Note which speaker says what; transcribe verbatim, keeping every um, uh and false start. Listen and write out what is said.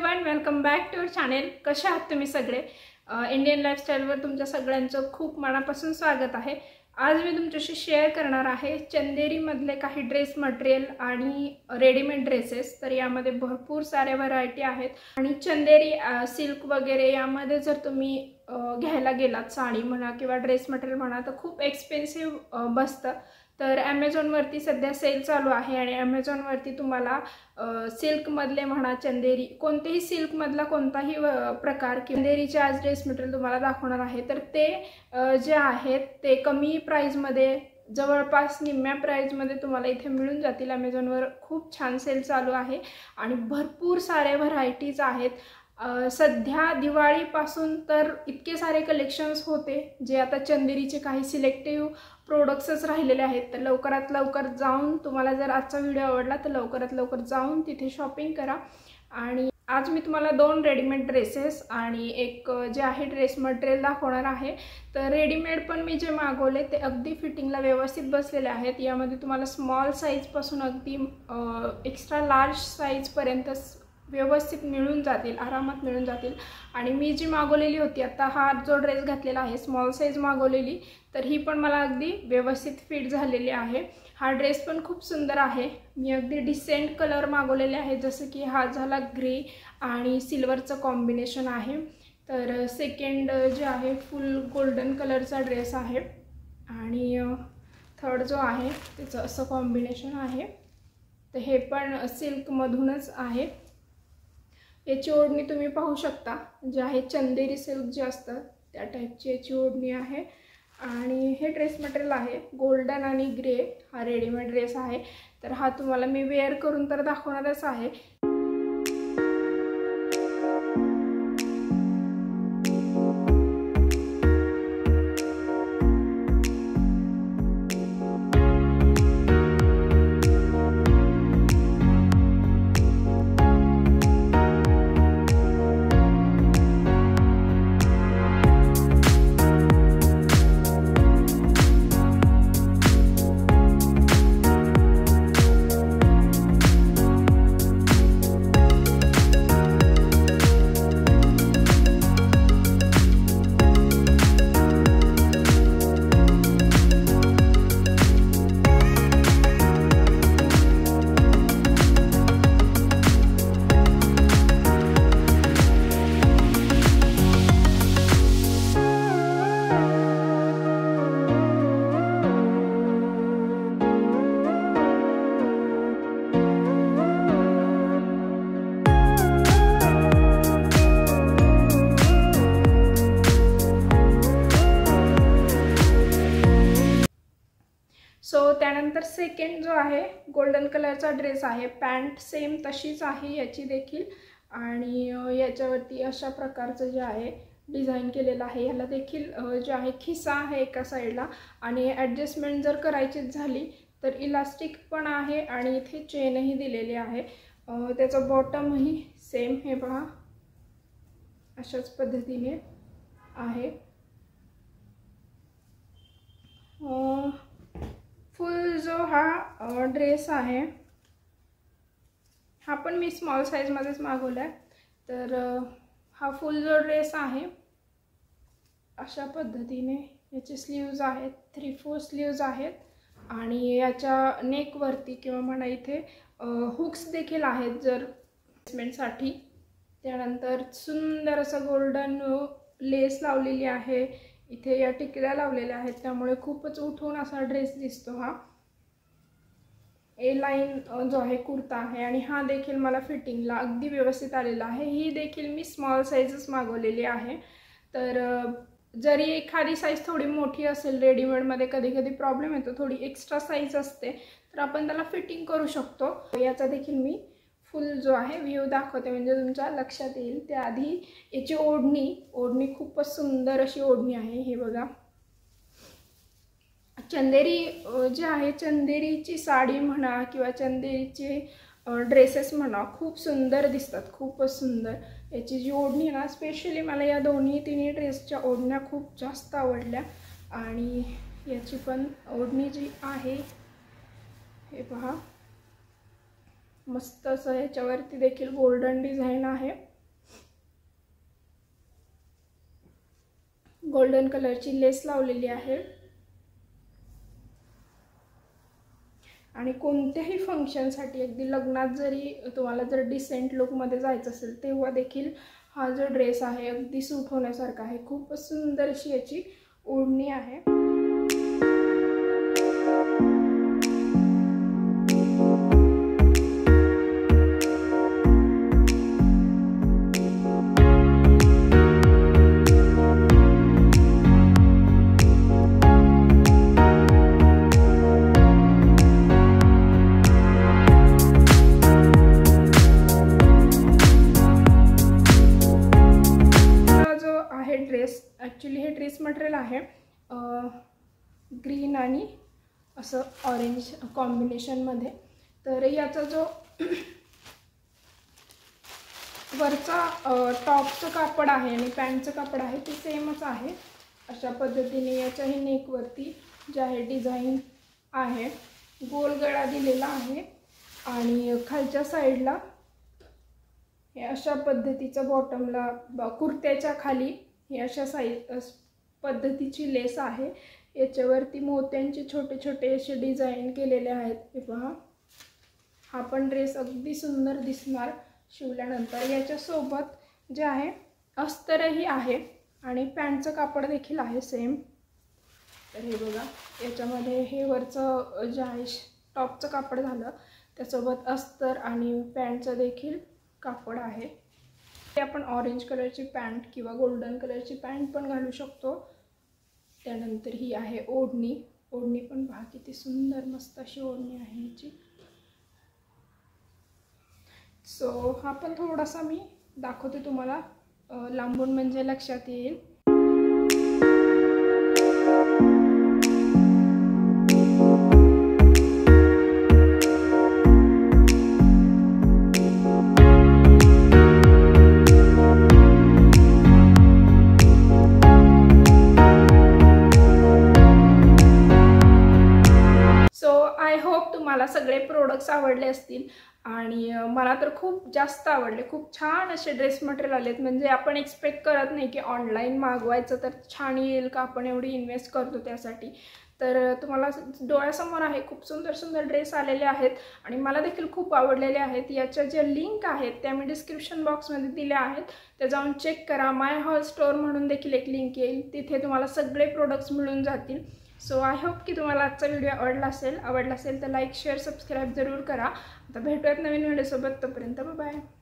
Speaker 1: Everyone, welcome back to our channel. कशा आहात तुम्ही सगळे? इंडियन लाईफस्टाईलवर तुमच्या सगळ्यांचं खूप मनापासून स्वागत आहे। आज मी तुमच्याशी शेअर करणार आहे चंदेरीमधले काही ड्रेस मटेरियल आणि रेडीमेड ड्रेसेस। तर यामध्ये भरपूर सारे व्हरायटी आहेत आणि चंदेरी सिल्क वगैरे यामध्ये जर तुम्ही घ्यायला गेलात साडी म्हणा किंवा ड्रेस मटेरियल म्हणा तर खूप एक्सपेन्सिव्ह बसतं। तर ॲमेझॉन वरती सध्या सेल चालू आहे आणि ॲमेझॉन वरती तुम्हाला सिल्क मधले म्हणा चंदेरी कोणतेही सिल्क मधला कोणताही प्रकार चंदेरीचे आज ड्रेस मटेरियल तुम्हाला दाखवणार आहे। तर ते जे आहेत ते कमी प्राइस मध्ये जवळपास निम्म्या प्राइस मध्ये तुम्हाला इथे मिळून जातील। ॲमेझॉन वर खूप छान सेल चालू आहे आणि भरपूर सारे व्हरायटीज आहेत। सध्या दिवाळीपासून तर इतके सारे कलेक्शन्स होते जे आता चंदेरीचे काही सिलेक्टिव्ह प्रोडक्ट्सच राहिलेले आहेत। तर लवकरात लवकर जाऊन तुम्हाला जर आजचा व्हिडिओ आवडला तर लवकरात लवकर जाऊन तिथे शॉपिंग करा। आणि आज मी तुम्हाला दोन रेडीमेड ड्रेसेस आणि एक जे आहे ड्रेस मटेरियल दाखवणार आहे। तर रेडीमेड पण मी जे मागवले ते अगदी फिटिंगला व्यवस्थित बसलेले आहेत। यामध्ये तुम्हाला स्मॉल साईजपासून अगदी एक्स्ट्रा लार्ज साईजपर्यंत व्यवस्थित मिळून जातील, आरामात मिळून जातील। आणि मी जी मागवलेली होती आता हा जो ड्रेस घातलेला आहे स्मॉल साईज मागवलेली, तर ही पण मला अगदी व्यवस्थित फिट झालेली आहे। हा ड्रेस पण खूप सुंदर आहे। मी अगदी डिसेंट कलर मागवलेले आहे, जसं की हा झाला ग्रे आणि सिल्वरचं कॉम्बिनेशन आहे। तर सेकंड जे आहे फुल गोल्डन कलरचा ड्रेस आहे आणि थर्ड जो आहे त्याचं असं कॉम्बिनेशन आहे। तर हे पण सिल्कमधूनच आहे। याची ओढणी तुम्ही पाहू शकता, जे आहे चंदेरी सिल्क जे असतं त्या टाईपची याची ओढणी आहे। आणि हे ड्रेस मटेरियल आहे गोल्डन आणि ग्रे, हा रेडीमेड ड्रेस आहे। तर हा तुम्हाला मी वेअर करून तर दाखवणारच आहे। सो त्यानंतर सेकंड जो आहे गोल्डन कलरचा ड्रेस आहे, पॅन्ट सेम तशीच आहे याची देखील आणि याच्यावरती अशा प्रकारचं जे आहे डिझाइन केलेलं आहे। याला देखील जे आहे खिसा आहे एका साईडला आणि ॲडजस्टमेंट जर करायची झाली तर इलास्टिक पण आहे आणि इथे चेनही दिलेली आहे। त्याचा बॉटमही सेम हे पहा अशाच पद्धतीने आहे। फुल जो हा ड्रेस आहे हा पण मी स्मॉल साईजमध्येच मागवला आहे। तर हा फुल जो ड्रेस आहे अशा पद्धतीने याचे स्लीव्ज आहेत, थ्री फोर स्लीव्ज आहेत आणि याच्या नेकवरती किंवा म्हणा इथे हुक्स देखील आहेत जर प्लेसमेंटसाठी। त्यानंतर सुंदर असं गोल्डन लेस लावलेली आहे, इथे या टिकल्या लावलेल्या आहेत, त्यामुळे खूपच उठून असा ड्रेस दिसतो। हा ए लाइन जो आहे कुर्ता आहे आणि हा देखील मला फिटिंगला अगदी व्यवस्थित आलेला आहे। ही देखील मी स्मॉल साईजच मागवलेली आहे। तर जरी एखादी साईज थोडी मोठी असेल रेडीमेडमध्ये कधी कधी प्रॉब्लेम येतो, थोडी एक्स्ट्रा साईज असते तर आपण त्याला फिटिंग करू शकतो। याचा देखील मी फुल जो आहे व्ह्यू दाखवते म्हणजे तुमच्या लक्षात येईल। त्याआधी याची ओढणी ओढणी खूपच सुंदर अशी ओढणी आहे। हे बघा चंदेरी जे आहे चंदेरीची साडी म्हणा किंवा चंदेरीचे ड्रेसेस म्हणा खूप सुंदर दिसतात, खूपच सुंदर। याची जी ओढणी आहे ना स्पेशली मला या दोन्ही तिन्ही ड्रेसच्या ओढण्या खूप जास्त आवडल्या आणि याची पण ओढणी जी आहे हे पहा मस्त असं याच्यावरती देखील गोल्डन डिझाइन आहे गोल्डन कलरची लेस लावलेली आहे आणि कोणत्याही फंक्शनसाठी अगदी लग्नात जरी तुम्हाला जर डिसेंट लुकमध्ये जायचं असेल तेव्हा देखील हा जो ड्रेस आहे अगदी सूट होण्यासारखा आहे। खूपच सुंदर अशी याची ओढणी आहे। ड्रेस ॲक्च्युली हे ड्रेस मटेरियल आहे ग्रीन आणि असं ऑरेंज कॉम्बिनेशनमध्ये। तर याचा जो वरचा टॉपचं कापड आहे आणि पॅन्टचं कापड आहे ते सेमच आहे। अशा पद्धतीने याच्याही नेकवरती जे आहे डिझाईन आहे, गोल गळा दिलेला आहे आणि खालच्या साईडला हे अशा पद्धतीचं बॉटमला कुर्त्याच्या खाली हे अशा साईज पद्धतीची लेस आहे। याच्यावरती मोत्यांचे छोटे छोटे असे डिझाईन केलेले आहेत। हे पहा, हा पण ड्रेस अगदी सुंदर दिसणार शिवल्यानंतर। याच्यासोबत जे आहे अस्तरही आहे आणि पॅन्टचं कापड देखील आहे सेम। तर हे बघा, याच्यामध्ये हे वरचं जे आहे टॉपचं कापड झालं, त्यासोबत अस्तर आणि पॅन्टचं देखील कापड आहे। आपण ऑरेंज कलरची पॅन्ट किंवा गोल्डन कलरची पॅन्ट पण घालू शकतो। त्यानंतर ही आहे ओढणी। ओढणी पण पहा किती सुंदर मस्त अशी ओढणी आहे याची। सो हा पण थोडासा मी दाखवते तुम्हाला लांबून म्हणजे लक्षात येईल। मला सगळे प्रोडक्ट्स आवडले असतील आणि मला तर खूप जास्त आवडले। खूप छान असे ड्रेस मटेरियल आलेत, म्हणजे आपण एक्सपेक्ट करत नाही की ऑनलाईन मागवायचं तर छान येईल का, आपण एवढी इन्व्हेस्ट करतो त्यासाठी। तर तुम्हाला डोळ्यासमोर आहे खूप सुंदर सुंदर ड्रेस आलेले आहेत आणि मला देखील खूप आवडलेले आहेत। याच्या ज्या लिंक आहेत त्या मी डिस्क्रिप्शन बॉक्समध्ये दिल्या आहेत, त्या जाऊन चेक करा। माय हॉल स्टोअर म्हणून देखील एक लिंक येईल, तिथे तुम्हाला सगळे प्रोडक्ट्स मिळून जातील। सो आय होप की तुम्हाला आजचा व्हिडिओ आवडला असेल आवडला असेल तर लाईक शेअर सबस्क्राईब जरूर करा। आता भेटूयात नवीन व्हिडिओसोबत, तोपर्यंत बाय बाय।